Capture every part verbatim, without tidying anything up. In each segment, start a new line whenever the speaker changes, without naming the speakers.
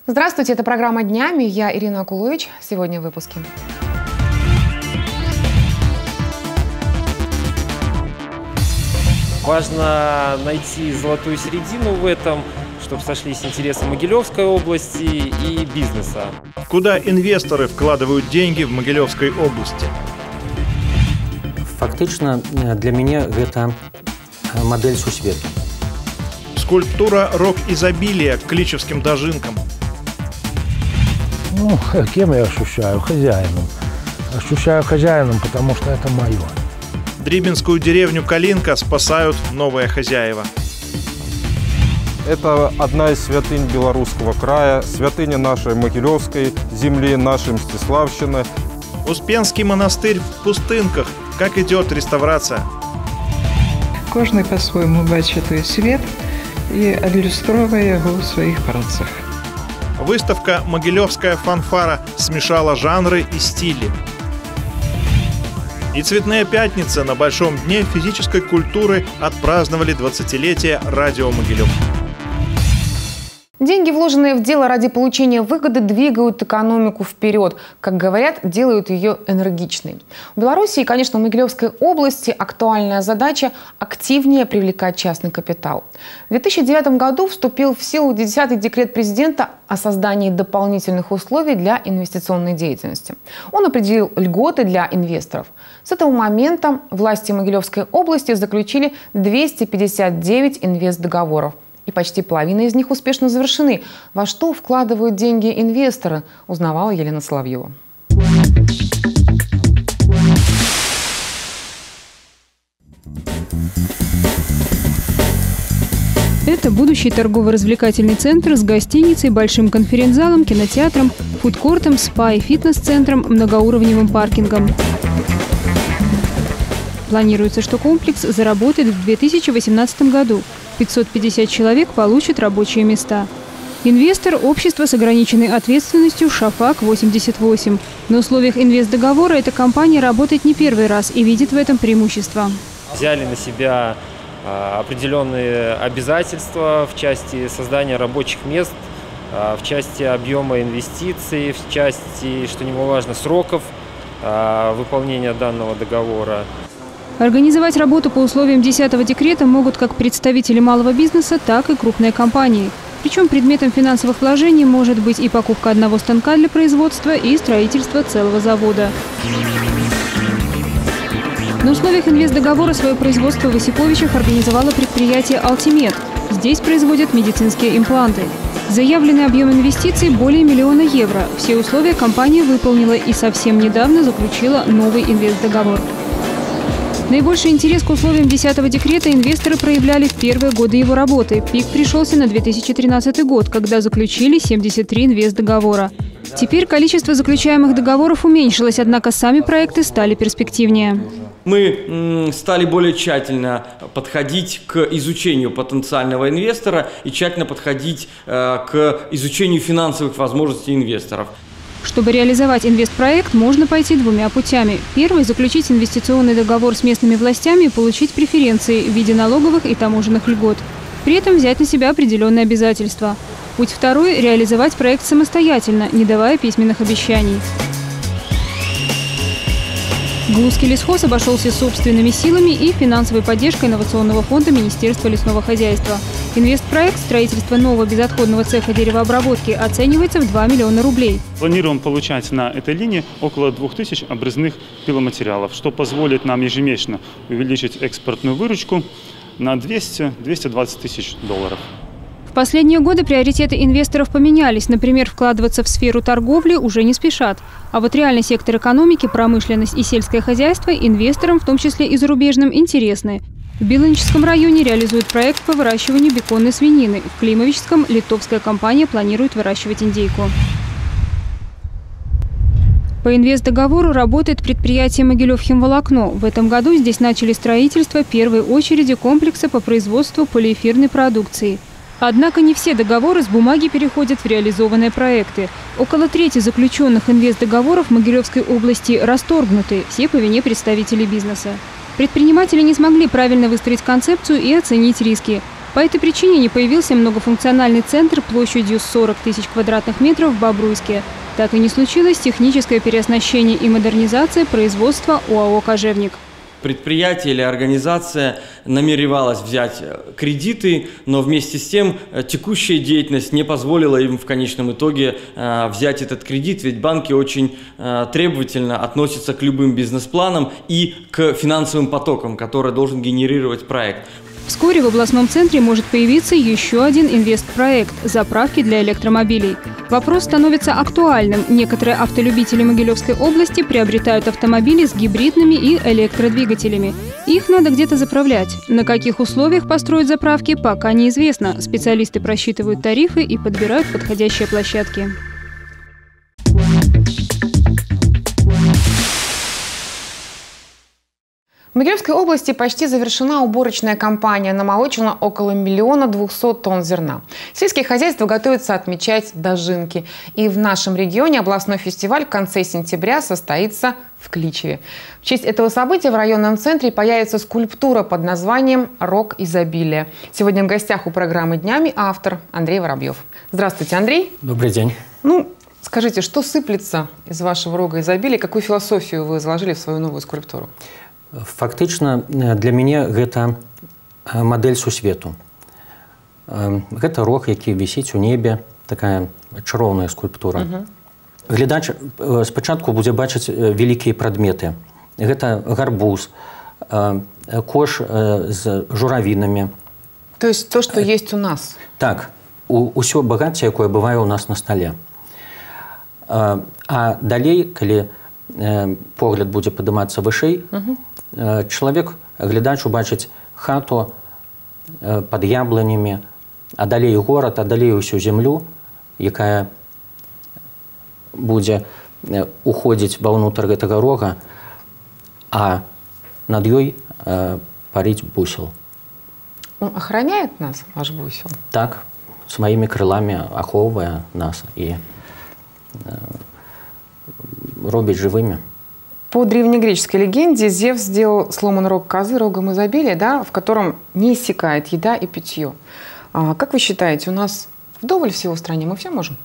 Здравствуйте, это программа «Днями». Я Ирина Акулович. Сегодня в выпуске.
Важно найти золотую середину в этом, чтобы сошлись интересы Могилевской области и бизнеса.
Куда инвесторы вкладывают деньги в Могилевской области?
Фактично, для меня это модель сусвету.
Скульптура «Рок изобилия» к кличевским дожинкам.
Ну, кем я ощущаю? Хозяином. Ощущаю хозяином, потому что это мое.
Дрибинскую деревню Калинка спасают новые хозяева.
Это одна из святынь Белорусского края, святыня нашей Могилевской земли, нашей Мстиславщины.
Успенский монастырь в Пустынках. Как идет реставрация?
Кожний по-своєму бачить той світ і адлюстровує його у своїх працях.
Выставка «Могилевская фанфара» смешала жанры и стили. И «Цветные пятницы» на Большом дне физической культуры отпраздновали двадцатилетие радио Могилев.
Деньги, вложенные в дело ради получения выгоды, двигают экономику вперед. Как говорят, делают ее энергичной. В Беларуси и, конечно, в Могилевской области актуальная задача – активнее привлекать частный капитал. В две тысячи девятом году вступил в силу десятый декрет президента о создании дополнительных условий для инвестиционной деятельности. Он определил льготы для инвесторов. С этого момента власти Могилевской области заключили двести пятьдесят девять инвестдоговоров. И почти половина из них успешно завершены. Во что вкладывают деньги инвесторы, узнавала Елена Соловьева.
Это будущий торгово-развлекательный центр с гостиницей, большим конференц-залом, кинотеатром, фудкортом, спа и фитнес-центром, многоуровневым паркингом. Планируется, что комплекс заработает в две тысячи восемнадцатом году. пятьсот пятьдесят человек получат рабочие места. Инвестор – общество с ограниченной ответственностью «Шафак восемьдесят восемь». На условиях инвестдоговора эта компания работает не первый раз и видит в этом преимущество.
Взяли на себя определенные обязательства в части создания рабочих мест, в части объема инвестиций, в части, что немаловажно, сроков выполнения данного договора.
Организовать работу по условиям десятого декрета могут как представители малого бизнеса, так и крупные компании. Причем предметом финансовых вложений может быть и покупка одного станка для производства, и строительство целого завода. На условиях инвестдоговора свое производство в Осиповичах организовало предприятие «Алтимед». Здесь производят медицинские импланты. Заявленный объем инвестиций – более миллиона евро. Все условия компания выполнила и совсем недавно заключила новый инвестдоговор. Наибольший интерес к условиям десятого декрета инвесторы проявляли в первые годы его работы. Пик пришелся на две тысячи тринадцатый год, когда заключили семьдесят три инвестдоговора. Теперь количество заключаемых договоров уменьшилось, однако сами проекты стали перспективнее.
Мы стали более тщательно подходить к изучению потенциального инвестора и тщательно подходить к изучению финансовых возможностей инвесторов.
Чтобы реализовать инвестпроект, можно пойти двумя путями. Первый – заключить инвестиционный договор с местными властями и получить преференции в виде налоговых и таможенных льгот. При этом взять на себя определенные обязательства. Путь второй – реализовать проект самостоятельно, не давая письменных обещаний. Глузский лесхоз обошелся собственными силами и финансовой поддержкой инновационного фонда Министерства лесного хозяйства. Инвестпроект строительства нового безотходного цеха деревообработки оценивается в два миллиона рублей.
Планируем получать на этой линии около двух тысяч обрезных пиломатериалов, что позволит нам ежемесячно увеличить экспортную выручку на двести — двести двадцать тысяч долларов.
В последние годы приоритеты инвесторов поменялись. Например, вкладываться в сферу торговли уже не спешат. А вот реальный сектор экономики, промышленность и сельское хозяйство инвесторам, в том числе и зарубежным, интересны. В Белыническом районе реализуют проект по выращиванию беконной свинины. В Климовичском литовская компания планирует выращивать индейку. По инвестдоговору работает предприятие «Могилев-Химволокно». В этом году здесь начали строительство первой очереди комплекса по производству полиэфирной продукции. Однако не все договоры с бумаги переходят в реализованные проекты. Около трети заключенных инвестдоговоров в Могилевской области расторгнуты, все по вине представителей бизнеса. Предприниматели не смогли правильно выстроить концепцию и оценить риски. По этой причине не появился многофункциональный центр площадью сорок тысяч квадратных метров в Бобруйске. Так и не случилось техническое переоснащение и модернизация производства ОАО «Кожевник».
Предприятие или организация намеревалась взять кредиты, но вместе с тем текущая деятельность не позволила им в конечном итоге взять этот кредит, ведь банки очень требовательно относятся к любым бизнес-планам и к финансовым потокам, которые должен генерировать проект.
Вскоре в областном центре может появиться еще один инвестпроект – заправки для электромобилей. Вопрос становится актуальным. Некоторые автолюбители Могилевской области приобретают автомобили с гибридными и электродвигателями. Их надо где-то заправлять. На каких условиях построить заправки, пока неизвестно. Специалисты просчитывают тарифы и подбирают подходящие площадки.
В Могилевской области почти завершена уборочная кампания. Намолочено около миллиона двухсот тонн зерна. Сельские хозяйства готовятся отмечать дожинки. И в нашем регионе областной фестиваль в конце сентября состоится в Кличеве. В честь этого события в районном центре появится скульптура под названием «Рог изобилия». Сегодня в гостях у программы «Днями» автор Андрей Воробьев. Здравствуйте, Андрей.
Добрый день.
Ну, скажите, что сыплется из вашего рога изобилия? Какую философию вы заложили в свою новую скульптуру?
Фактычна для мяне гэта мадэль сусвету. Гэта рог, які вісіць у небе, такая чароўная скульптура. Uh-huh. Глядач спачатку будзе бачыць вялікія прадметы. Гэта гарбуз, кош з журавінамі.
То есть то, что есть у нас?
Так, усё багацце, якое бывае у нас на стале. А далей, калі погляд будзе падымацца вышэй, uh-huh. Чалавек, глядач, убачыць хату пад яблынямі, а далей горад, а далей усю зямлю, якая будзе уходзіць ва ўнутр гэтага рога, а над ёй парыць бусел.
Он охраняет нас, ваш бусел?
Так, сваімі крыламі ахоўвае нас і робіць жывымі.
По древнегреческой легенде Зевс сделал сломанный рог козы рогом изобилия, да, в котором не иссякает еда и питье. А как вы считаете, у нас вдоволь всего в стране, мы все можем?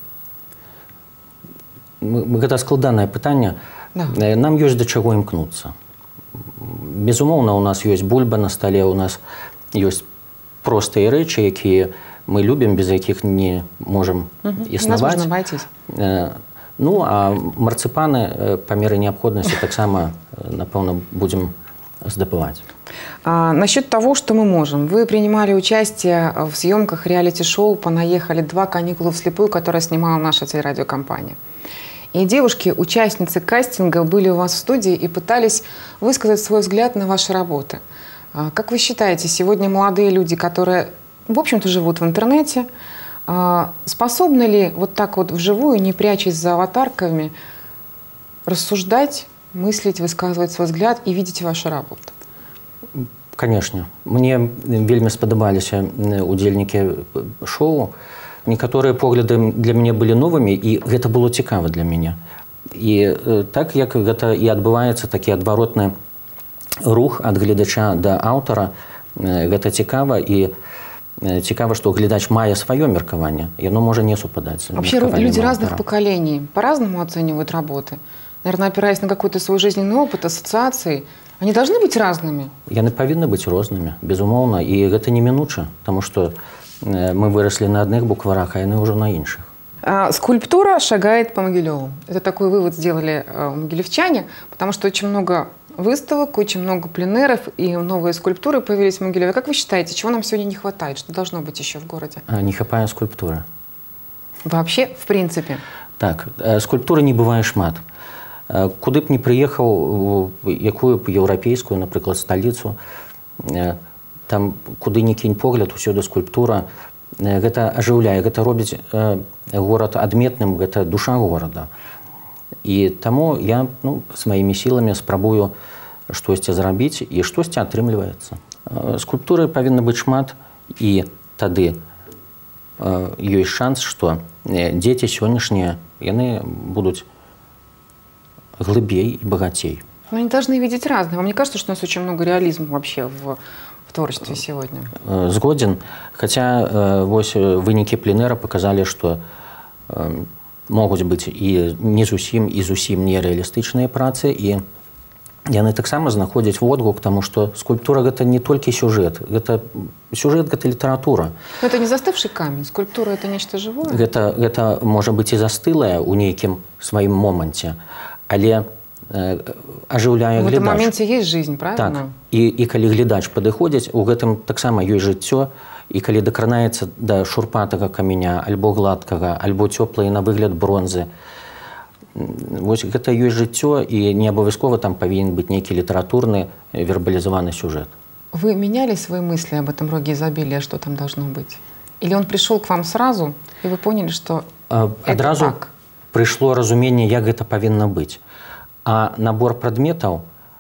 Гэта складанае пытанне.
Да.
Нам ёсць да чаго імкнуцца. Безумоўна, у нас ёсць бульба на стале, у нас ёсць простыя рэчы, якія мы любім, без якіх не можам угу. існаваць.
Нас можна обойтись.
Ну, а марцыпаны па меры неабходнасці таксама, напэўна, будем здабываць.
А, насчет того, что мы можем. Вы принимали участие в съемках реалити-шоу «Понаехали два. Каникулы вслепую», которое снимала наша телерадиокомпания. И девушки, участницы кастинга, были у вас в студии и пытались высказать свой взгляд на ваши работы. А, как вы считаете, сегодня молодые люди, которые, в общем-то, живут в интернете, способны ли вот так вот вживую, не прячась за аватарками, рассуждать, мыслить, высказывать свой взгляд и видеть вашу работу?
Конечно. Мне вельмі спадабаліся удзельнікі шоу. Некаторыя погляды для мяне былі новымі, і гэта было цікава для мяне. І так, як гэта і адбываецца, такі адваротны рух ад гледача да аўтара, гэта цікава, і цікава, што глядач мае сваё меркаванне, яно можа не супадаць.
Вообще люди разных поколений по-разному оценивают работы. Наверное, опираясь на какой-то свой жизненный опыт, ассоциации, они должны быть разными?
Яны павінны быць рознымі, безумоўна, і гэта немінуча, таму што мы выросли на одних букварах, а яны ўжо на іншых.
А, скульптура шагает по Могилеву. Это такой вывод сделали а, могилевчане, потому что очень много выставок, очень много пленеров и новые скульптуры появились в Могилеве. Как вы считаете, чего нам сегодня не хватает? Что должно быть еще в городе?
Не хапае скульптуры.
Вообще, в принципе?
Так, скульптуры не бывае шмат. Куды б не прыехаў, якую б еўрапейскую, напрыклад, сталіцу, там куды ні кінь погляд, усюды скульптура. Гэта ажыўляе, гэта робіць горад адметным, гэта душа горада. І таму я ну, сваімі сіламі спрабую штосьці зрабіць, і штосьці атрымліваецца. Скульптуры павінна быць шмат, і тады ёсць шанс, што дзеці сённяшнія, яны будуць глыбей и богатей.
Но они должны видеть разное. Вам не кажется, что у нас очень много реализма вообще в, в творчестве сегодня?
Згоден. Хотя вось вынікі пленэра показалі, што могуць быць і не зусім і зусім нереалістычныя працы, і яны таксама знаходзяць водгук, тому што скульптура гэта не толькі сюжэт, гэта сюжэт гэта літаратура.
Но это не застывший камень, скульптура это нечто живое.
Гэта, гэта можа быць і застылае ў нейкім сваім моманце, але э, ажыўляе глядач.
В этом моменте есть жизнь, правильно?
Так. І, і калі глядач падыходзіць, у гэтым таксама ёсць жыццё, і калі дакранаецца да шурпатага каменя, альбо гладкага, альбо цёплай на выгляд бронзы, вось гэта ёсць жыццё, і не абавязкова там павінен быць нейкі літаратурны вербалізаваны сюжэт.
Вы меняли свои мысли об этом роге изобилия, что там должно быть? Или он пришел к вам сразу, и вы поняли, что а, это
адразу
так?
Прыйшло разуменне, як гэта павінна быць. А набор прадметаў,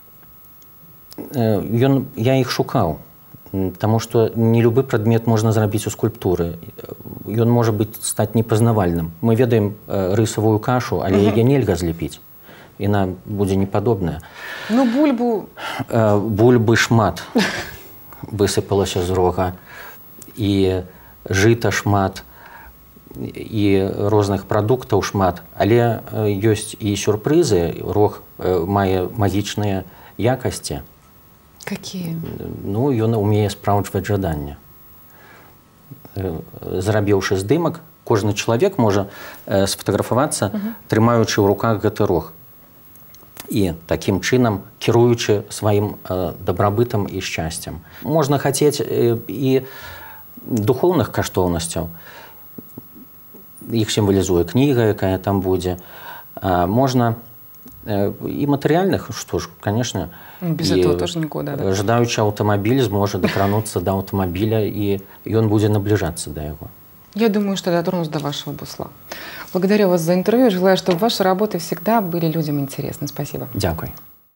ён, я іх шукаў. Таму што не любы прадмет можна зрабіць у скульптуры. Ён можа быць стаць непазнавальным. Мы ведаем рысавую кашу, але яе нельга злепіць. Яна будзе непадобная.
Ну, бульбу...
Бульбы шмат высыпалася з рога. І жыта шмат, і розных прадуктаў шмат. Але ёсць і сюрпрызы. Рог мае магічныя якасці.
Какие?
Ну, ён умее спраўджваць жаданне. Зрабіўшы здымак, кожны чалавек можа сфотаграфавацца, uh-huh. трымаючы ў руках гэты рог. І такім чынам кіруючы сваім дабрабытам і шчасцем. Можна хацець і духоўных каштоўнасцяў. Іх сімвалізуе кніга, якая там будзе. Можна і матэрыяльных, што ж, канешне,
без этого тоже никуда. Да?
Жадаючы аўтамабіль зможа дакрануцца да аўтамабіля, і ён будзе набліжацца да яго.
Я думаю, что дотронусь до вашего бусла. Благодарю вас за интервью. Желаю, чтобы ваши работы всегда были людям интересны. Спасибо.
Дякую.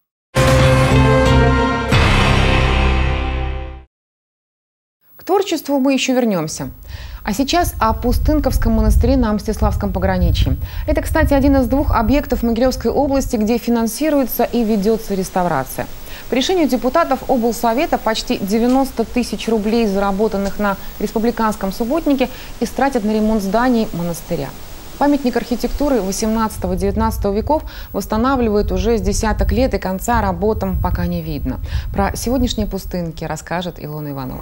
К творчеству мы еще вернемся. А сейчас о Пустынковском монастыре на Мстиславском пограничье. Это, кстати, один из двух объектов Могилевской области, где финансируется и ведется реставрация. По решению депутатов облсовета почти девяносто тысяч рублей, заработанных на республиканском субботнике, истратят на ремонт зданий монастыря. Памятник архитектуры восемнадцатого-девятнадцатого веков восстанавливают уже с десяток лет, и конца работам пока не видно. Про сегодняшние пустынки расскажет Илона Иванова.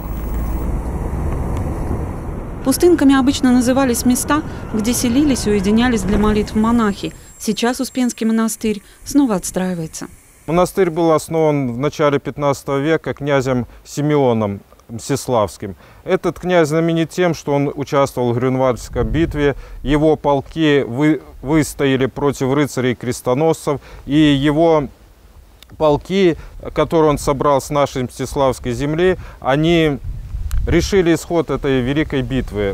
Пустынками обычно назывались места, где селились и уединялись для молитв монахи. Сейчас Успенский монастырь снова отстраивается.
Монастырь был основан в начале пятнадцатого века князем Симеоном Мстиславским. Этот князь знаменит тем, что он участвовал в Грюнвальдской битве. Его полки вы, выстояли против рыцарей-крестоносцев, и его полки, которые он собрал с нашей Мстиславской земли, они решили исход этой великой битвы.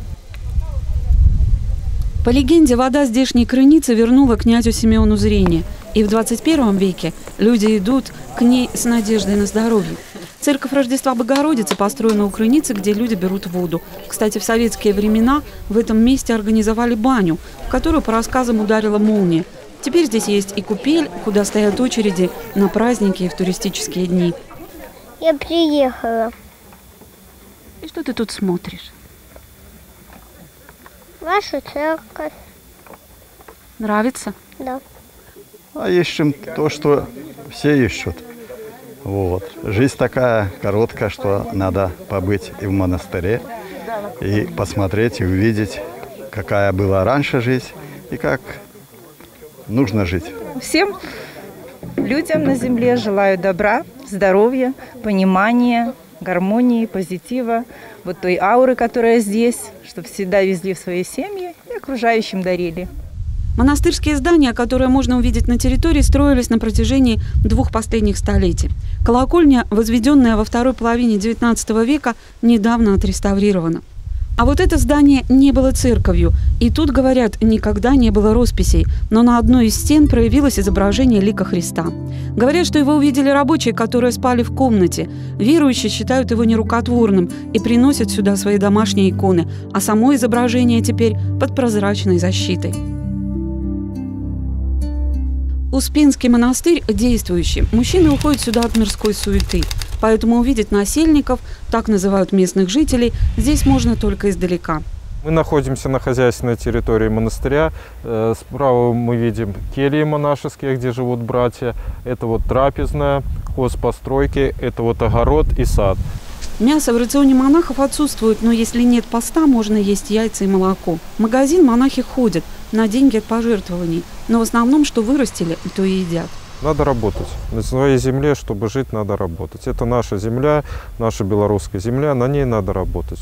По легенде, вода здешней крыницы вернула князю Симеону зрение. И в двадцать первом веке люди идут к ней с надеждой на здоровье. Церковь Рождества Богородицы построена у крыницы, где люди берут воду. Кстати, в советские времена в этом месте организовали баню, в которую, по рассказам, ударила молния. Теперь здесь есть и купель, куда стоят очереди на праздники и в туристические дни.
Я приехала.
И что ты тут смотришь?
Вашу церковь.
Нравится?
Да.
А ищем то, что все ищут. Вот. Жизнь такая короткая, что надо побыть и в монастыре, и посмотреть, и увидеть, какая была раньше жизнь, и как нужно жить.
Всем людям на земле желаю добра, здоровья, понимания, гармонии, позитива, вот той ауры, которая здесь, чтобы всегда везли в свои семьи и окружающим дарили.
Монастырские здания, которые можно увидеть на территории, строились на протяжении двух последних столетий. Колокольня, возведенная во второй половине девятнадцатого века, недавно отреставрирована. А вот это здание не было церковью. И тут, говорят, никогда не было росписей. Но на одной из стен проявилось изображение лика Христа. Говорят, что его увидели рабочие, которые спали в комнате. Верующие считают его нерукотворным и приносят сюда свои домашние иконы. А само изображение теперь под прозрачной защитой. Успенский монастырь действующий. Мужчины уходят сюда от мирской суеты. Поэтому увидеть насельников, так называют местных жителей, здесь можно только издалека.
Мы находимся на хозяйственной территории монастыря. Справа мы видим кельи монашеские, где живут братья. Это вот трапезная, хозпостройки, это вот огород и сад.
Мясо в рационе монахов отсутствует, но если нет поста, можно есть яйца и молоко. В магазин монахи ходят на деньги от пожертвований, но в основном, что вырастили, то и едят.
Надо работать. На своей земле, чтобы жить, надо работать. Это наша земля, наша белорусская земля, на ней надо работать.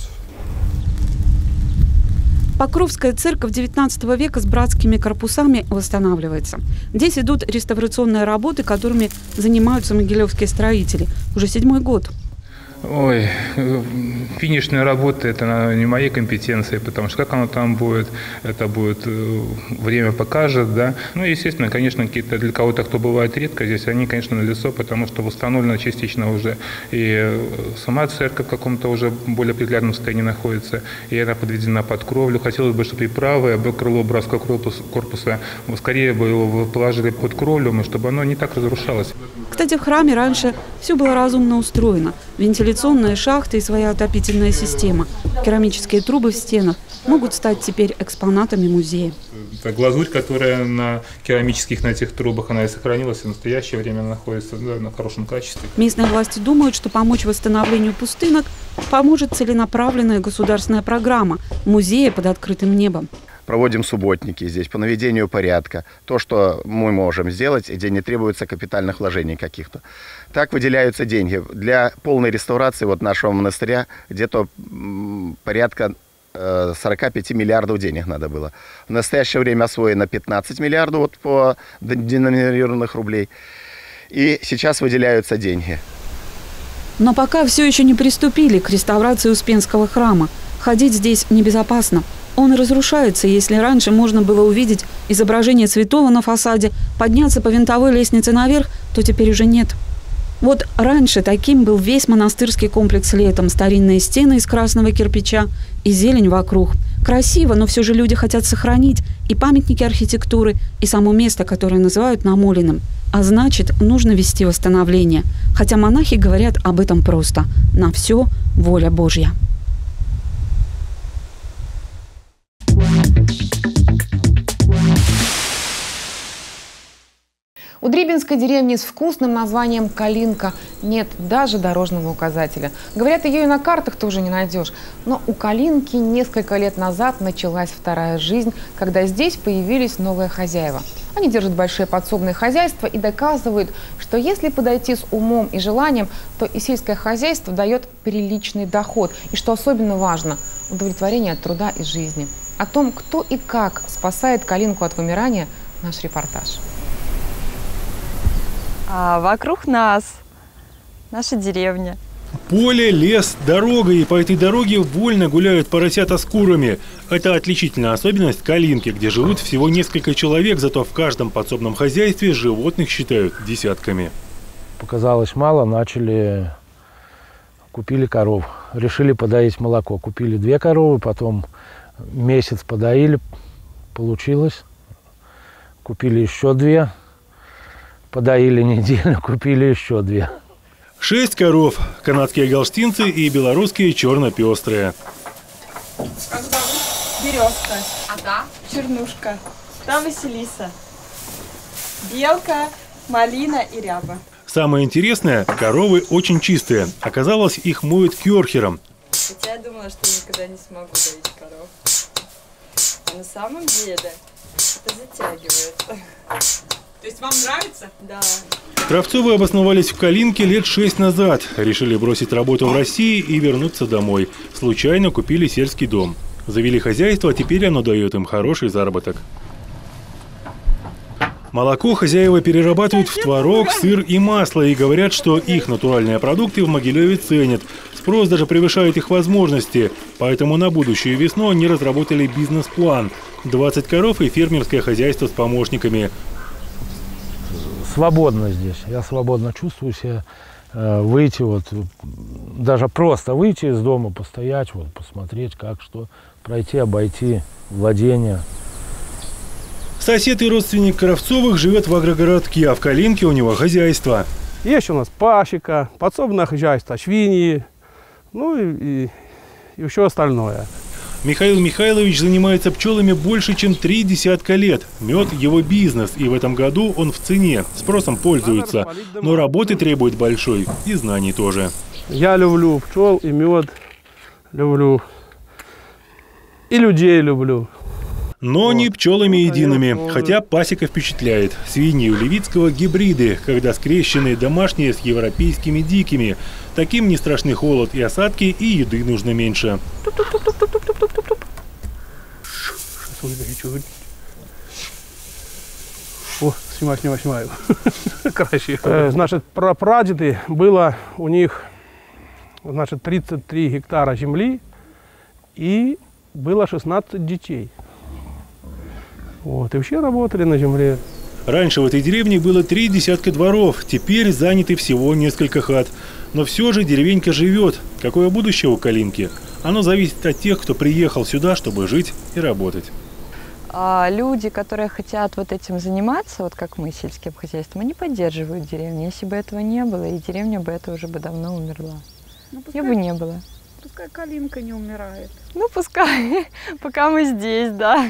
Покровская церковь девятнадцатого века с братскими корпусами восстанавливается. Здесь идут реставрационные работы, которыми занимаются могилевские строители. Уже седьмой год.
Ой, финишная работа – это не моей компетенции, потому что как оно там будет, это будет время покажет, да. Ну, естественно, конечно, какие-то для кого-то, кто бывает редко здесь, они, конечно, налицо, потому что восстановлена частично уже и сама церковь в каком-то уже более приглядном состоянии находится, и она подведена под кровлю. Хотелось бы, чтобы и правое крыло братского корпуса скорее бы его положили под кровлю, чтобы оно не так разрушалось.
Кстати, в храме раньше все было разумно устроено. Вентиляционные шахты и своя отопительная система. Керамические трубы в стенах могут стать теперь экспонатами музея.
Это глазурь, которая на керамических на этих трубах, она и сохранилась, и в настоящее время находится, да, на хорошем качестве.
Местные власти думают, что помочь восстановлению пустынок поможет целенаправленная государственная программа музея под открытым небом.
Проводим субботники здесь по наведению порядка. То, что мы можем сделать, где не требуется капитальных вложений каких-то. Так выделяются деньги. Для полной реставрации вот нашего монастыря где-то порядка сорока пяти миллиардов денег надо было. В настоящее время освоено пятнадцать миллиардов вот по деноминированных рублей. И сейчас выделяются деньги.
Но пока все еще не приступили к реставрации Успенского храма. Ходить здесь небезопасно. Он разрушается, если раньше можно было увидеть изображение святого на фасаде, подняться по винтовой лестнице наверх, то теперь уже нет. Вот раньше таким был весь монастырский комплекс летом. Старинные стены из красного кирпича и зелень вокруг. Красиво, но все же люди хотят сохранить и памятники архитектуры, и само место, которое называют намоленным. А значит, нужно вести восстановление. Хотя монахи говорят об этом просто. На все воля Божья.
У Дрибинской деревни с вкусным названием Калинка нет даже дорожного указателя. Говорят, ее и на картах тоже не найдешь. Но у Калинки несколько лет назад началась вторая жизнь, когда здесь появились новые хозяева. Они держат большие подсобные хозяйства и доказывают, что если подойти с умом и желанием, то и сельское хозяйство дает приличный доход. И что особенно важно – удовлетворение от труда и жизни. О том, кто и как спасает Калинку от вымирания, наш репортаж.
А вокруг нас наша деревня.
Поле, лес, дорога, и по этой дороге вольно гуляют поросята с курами. Это отличительная особенность Калинки, где живут всего несколько человек, зато в каждом подсобном хозяйстве животных считают десятками.
Показалось мало, начали, купили коров, решили подоить молоко. Купили две коровы, потом месяц подоили, получилось. Купили еще две. Подоили неделю, купили еще две.
Шесть коров. Канадские галштинцы и белорусские черно-пестрые.
Как зовут? Березка. А та? Чернушка. Там Василиса. Белка, малина и ряба.
Самое интересное, коровы очень чистые. Оказалось, их моют кёрхером.
Хотя я думала, что никогда не смогу доить коров. А на самом деле это затягивает. То есть вам нравится? Да.
Кравцовы обосновались в Калинке лет шесть назад. Решили бросить работу в России и вернуться домой. Случайно купили сельский дом. Завели хозяйство, а теперь оно дает им хороший заработок. Молоко хозяева перерабатывают в творог, сыр и масло. И говорят, что их натуральные продукты в Могилеве ценят. Спрос даже превышает их возможности. Поэтому на будущую весну они разработали бизнес-план. двадцать коров и фермерское хозяйство с помощниками.
Свободно здесь. Я свободно чувствую себя. Э, выйти, вот, даже просто выйти из дома, постоять, вот, посмотреть, как, что, пройти, обойти владение.
Сосед и родственник Кравцовых живет в агрогородке, а в Калинке у него хозяйство.
Есть у нас пасека, подсобное хозяйство, свиньи, ну и, и, и все остальное.
Михаил Михайлович занимается пчелами больше, чем три десятка лет. Мед – его бизнес, и в этом году он в цене, спросом пользуется. Но работы требует большой, и знаний тоже.
Я люблю пчел и мед, люблю, и людей люблю.
Но вот. Не пчелами едиными, хотя пасека впечатляет. Свиньи у Левицкого гибриды, когда скрещенные домашние с европейскими дикими. Таким не страшны холод и осадки, и еды нужно меньше.
О, снимаю, снимаю, снимаю. Красиво. Значит, прапрадеды было у них, значит, тридцать три гектара земли и было шестнадцать детей. Вот, и все работали на земле.
Раньше в этой деревне было три десятка дворов, теперь заняты всего несколько хат. Но все же деревенька живет. Какое будущее у Калинки? Оно зависит от тех, кто приехал сюда, чтобы жить и работать.
А люди, которые хотят вот этим заниматься, вот как мы, сельским хозяйством, они поддерживают деревню. Если бы этого не было, и деревня бы это уже бы давно умерла. Ну, пускай, Ее бы не было.
Пускай Калинка не умирает.
Ну, пускай, пока мы здесь, да.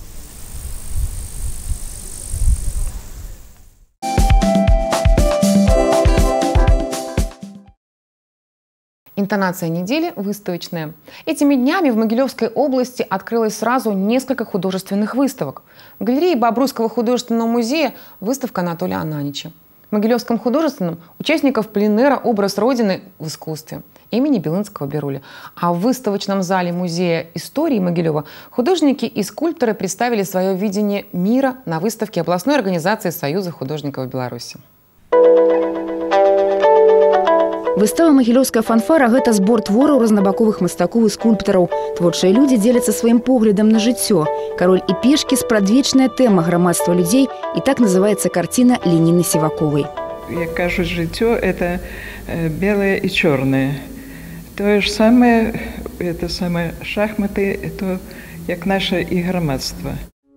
Интонация недели выставочная. Этими днями в Могилевской области открылось сразу несколько художественных выставок. В галерее Бобруйского художественного музея выставка Анатолия Ананича. В Могилевском художественном участников пленэра «Образ Родины в искусстве» имени Белынского Беруля. А в выставочном зале Музея истории Могилева художники и скульпторы представили свое видение мира на выставке областной организации Союза художников Беларуси.
Выстава «Магілёўская фанфара» – гэта збор твораў разнабаковых мастакоў і скульптараў. Творчыя людзі дзеляцца сваім поглядам на жыццё. Король і пешкі – спрадвечная тэма грамадства людзей, і так называецца карціна Леніны Сіваковай.
Як кажуць, жыццё – это белое и черное. То же самое, это самое шахматы, это як наше и громадство.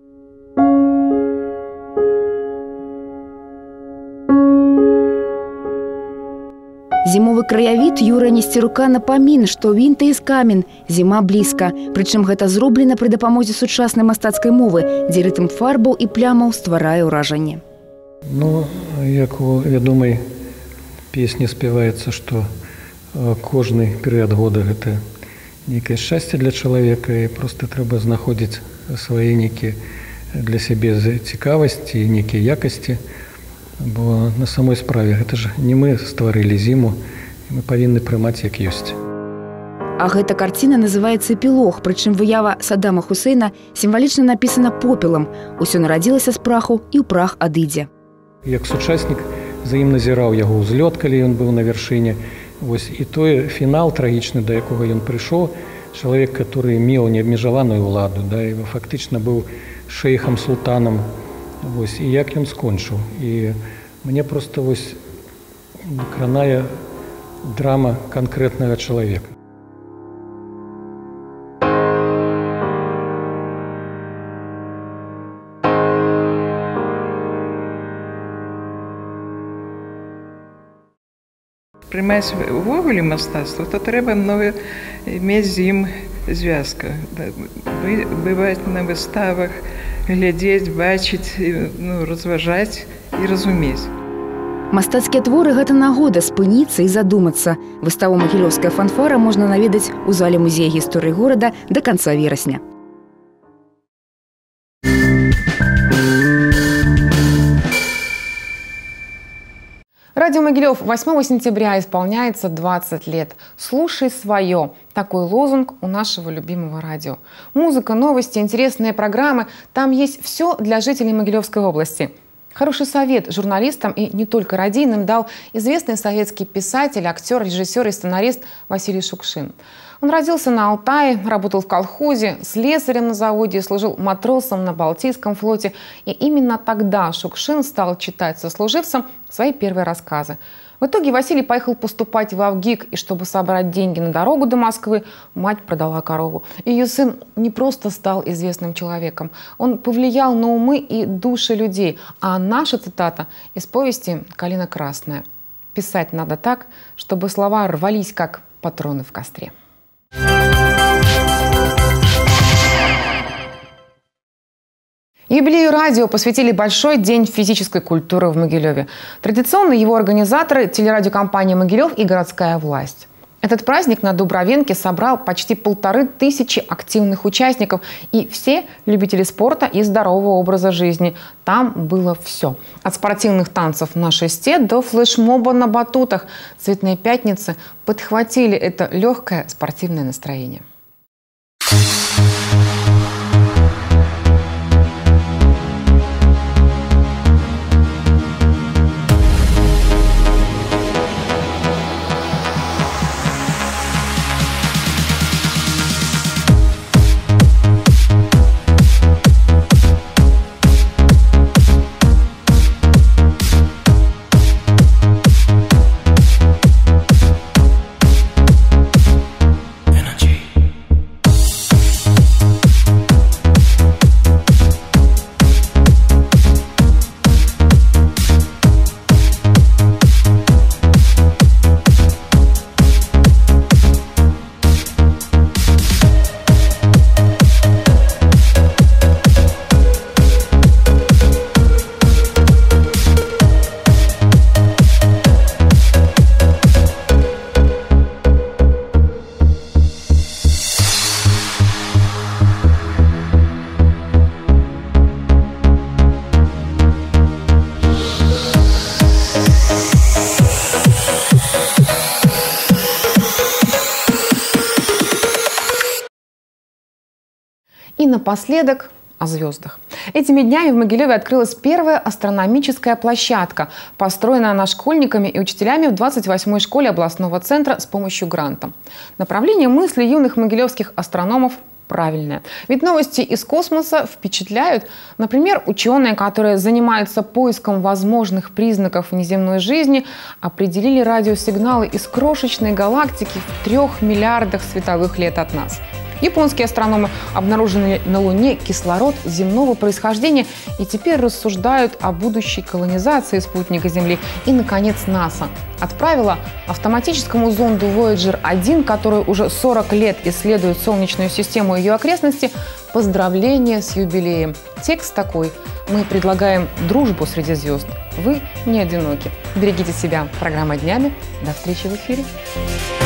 Зімовы краявід Юрыя Несцерука напамін, што вінта з камень, зіма блізка. Прычым гэта зроблена пры дапамозе сучаснай мастацкай мовы, дзе рытм фарбаў і плямаў стварае ўражанне.
Ну, як у вядомай песні спяваецца, што кожны перыяд года гэта нейкае шчасце для чалавека, і проста трэба знаходзіць свае нейкія для сябе цікавасці і нейкія якасці. Бо на самой справе гэта ж не мы стварылі зіму, мы павінны прымаць як ёсць.
А гэта карціна называецца «Эпілог», прычым выява Саддама Хусейна сімвалічна напісана попелам. Усё нарадзілася з праху і ў прах адыдзе.
Як сучаснік за ім назіраў яго ўзлёт, калі ён быў на вяршыне. Вось і той фінал трагічны, да якога ён прыйшоў, чалавек, который меў неабмежаваную ўладу, да, і фактычна быў шэйхам, султанам. Вось, і як ён скончыў. І мне проста вось кранае драма канкрэтнага чалавека.
Прымаць увогуле мастацтва, то трэба многа мець з ім звязка. Бываць на выставах, глядзець, бачыць, ну, разважаць і разумець.
Мастацкія творы – гэта нагода спыніцца і задумацца. Выставу «Магілёўская фанфара» можна наведаць у зале Музея гісторыі горада да канца верасня.
Радио Могилев восьмого сентября исполняется двадцать лет. «Слушай свое» – такой лозунг у нашего любимого радио. Музыка, новости, интересные программы – там есть все для жителей Могилевской области. Хороший совет журналистам и не только радийным дал известный советский писатель, актер, режиссер и сценарист Василий Шукшин. Он родился на Алтае, работал в колхозе, слесарем на заводе, служил матросом на Балтийском флоте. И именно тогда Шукшин стал читать сослуживцам свои первые рассказы. В итоге Василий поехал поступать в Авгик, и чтобы собрать деньги на дорогу до Москвы, мать продала корову. Ее сын не просто стал известным человеком, он повлиял на умы и души людей. А наша цитата из повести «Калина красная». Писать надо так, чтобы слова рвались, как патроны в костре. Юбилею радио посвятили большой день физической культуры в Могилеве. Традиционно его организаторы – телерадиокомпания «Могилев» и городская власть. Этот праздник на Дубровенке собрал почти полторы тысячи активных участников и все любители спорта и здорового образа жизни. Там было все. От спортивных танцев на шесте до флешмоба на батутах. Цветные пятницы подхватили это легкое спортивное настроение. И напоследок о звездах. Этими днями в Могилеве открылась первая астрономическая площадка, построенная она школьниками и учителями в двадцать восьмой школе областного центра с помощью гранта. Направление мысли юных могилевских астрономов правильное. Ведь новости из космоса впечатляют. Например, ученые, которые занимаются поиском возможных признаков внеземной жизни, определили радиосигналы из крошечной галактики в трех миллиардах световых лет от нас. Японские астрономы обнаружили на Луне кислород земного происхождения и теперь рассуждают о будущей колонизации спутника Земли. И, наконец, НАСА отправила автоматическому зонду Вояджер один, который уже сорок лет исследует Солнечную систему и ее окрестности, поздравления с юбилеем. Текст такой: мы предлагаем дружбу среди звезд. Вы не одиноки. Берегите себя. Программа днями. До встречи в эфире.